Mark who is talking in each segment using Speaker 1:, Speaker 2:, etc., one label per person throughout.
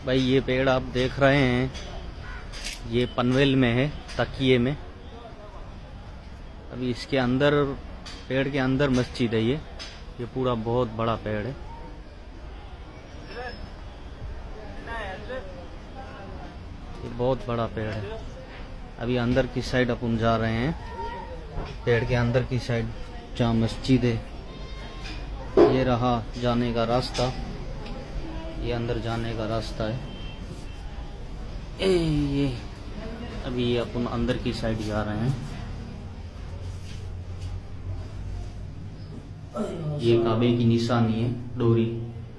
Speaker 1: بھائی یہ پیڑ آپ دیکھ رہے ہیں، یہ پنویل میں ہے، تکیے میں۔ ابھی اس کے اندر، پیڑ کے اندر مسجد ہے۔ یہ پورا بہت بڑا پیڑ ہے۔ یہ بہت بڑا پیڑ ہے۔ ابھی اندر کی سائڈ اپن جا رہے ہیں، پیڑ کے اندر کی سائڈ جہاں مسجد ہے۔ یہ رہا جانے کا راستہ، یہ اندر جانے کا راستہ ہے۔ یہ ابھی اپن اندر کی سائڈ جا رہے ہیں۔ یہ کعبے کی نشانی ہے، ڈوری۔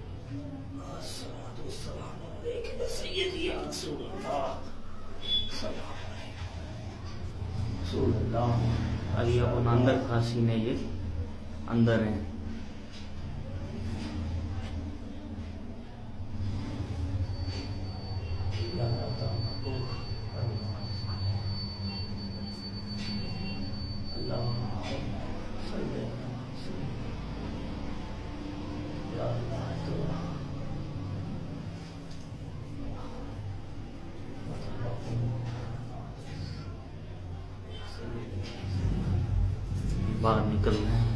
Speaker 1: ابھی اپن اندر کھاسی نے، یہ اندر ہیں۔ باہر نکل رہے ہیں۔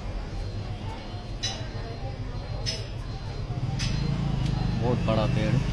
Speaker 1: بہت بڑا پیڑ۔